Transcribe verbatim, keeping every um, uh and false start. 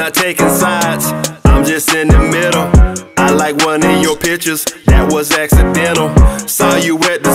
not taking sides, I'm just in the middle. I like one of your pictures, that was accidental. Saw you at the